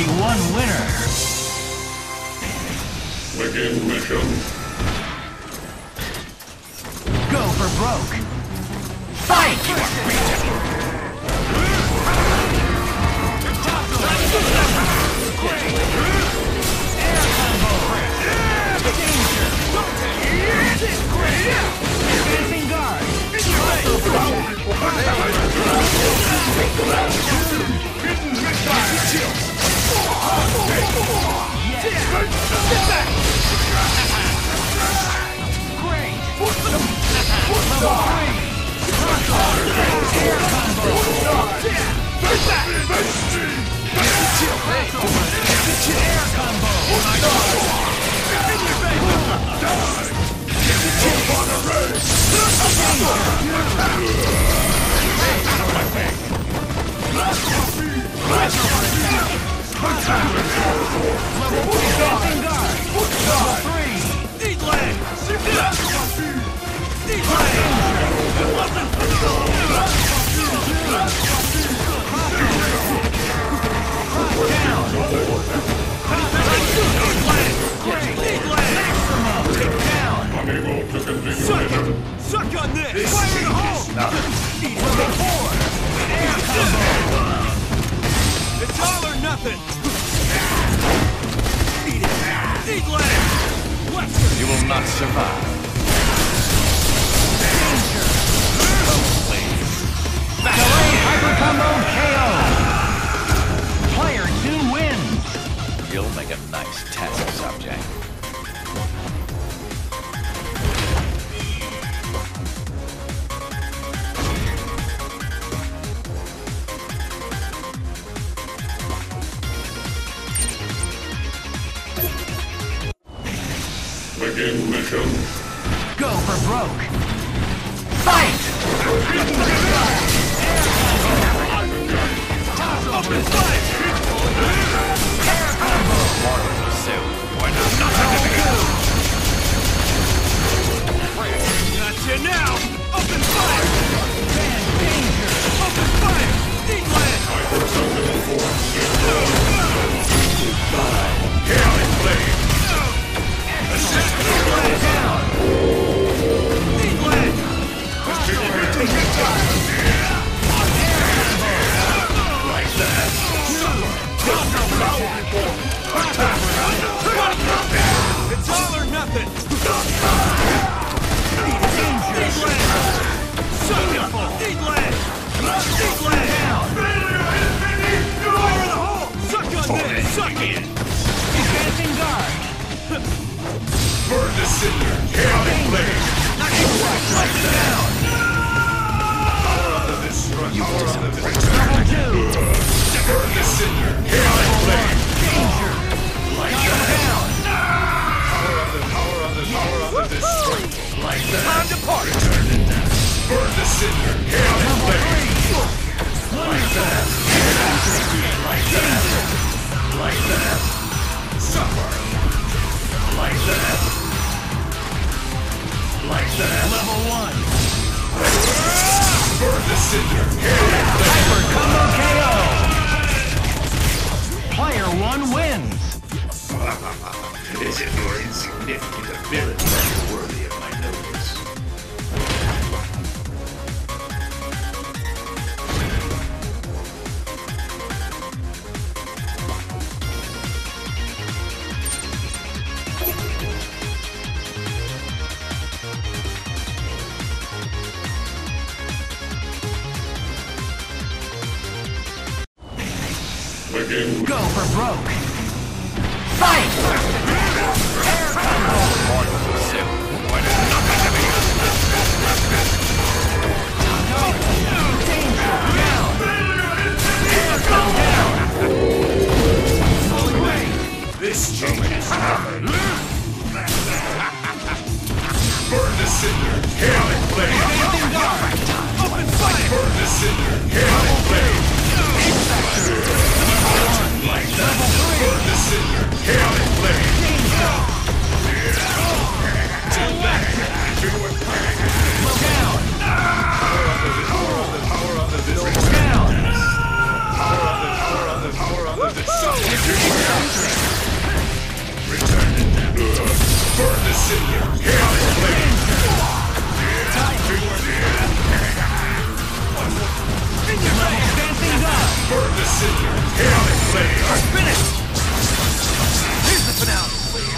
only one winner. Begin mission. Go for broke. Fight! You are beaten. Air combo. Danger. Advancing guard. Great. Level 3. Air combo. Air combo. Suck on this! Fire in the hole! Level 4. Air combo. It's all or nothing! Eat it! Eat land! Western! You will not survive. Delayed hyper combo KO. Player 2 wins. You'll make a nice test subject. Begin mission. Go for broke. Fight! Open fire! Air combo. Not you now! Open fire! Danger. Open fire! Eat land! Chaotic blade. Down. Eat land! Like that. It's all or nothing! Danger. Eat land! Suck it! Eat land! Eat land! Fire in the hole! Suck on this! Suck it! Advancing guard. Burn the cinder. Chaotic blade. Like down. Power of the destruction. Power of the Level 2. Burn the cinder. Chaotic blade. Danger. Like that. Power of the destruction. Like that. Time to party! Turn it down. Burn the cinder. Chaotic Level blade. 3. Like that. Like that. Like that. Suffer. Like that. Like that. Level 1. Burn the cinder. Chaotic blade. Hyper combo KO. Player 1 wins. Isn't your insignificant ability worthy of my notice? Begin. Go for broke. Fight! Air combo. Danger. Down. Air combo down. This changes nothing. Burn the cinder. Chaotic blade. Advancing guard. Open fire! Burn the cinder. Chaotic blade. Like that. Burn the cinder. Chaotic blade. Danger. Finish! Here's the finale!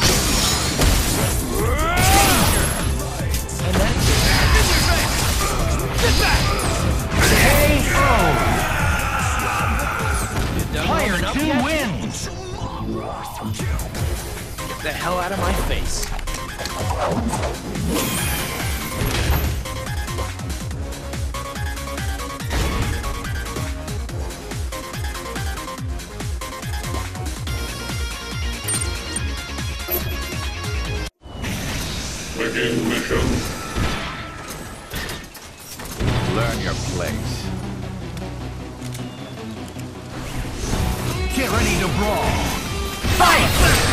And that's In your face! Get back! KO! Player 2 wins! Get the hell out of my face. Begin mission. Learn your place. Get ready to brawl! Fight!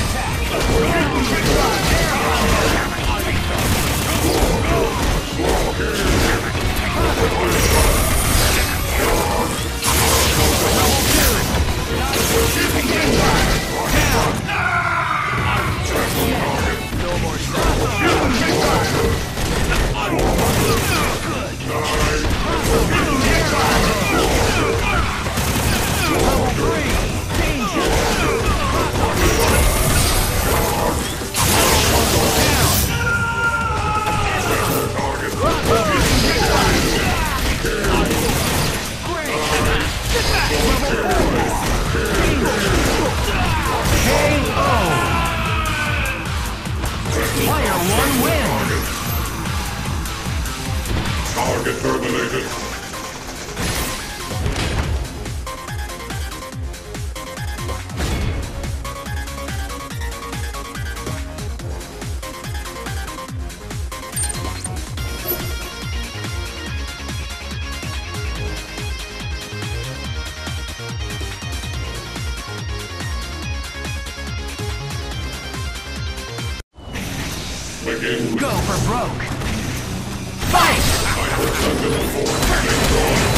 Player 1 wins! Target terminated. Begin. Go for broke! Fight! I have done this before.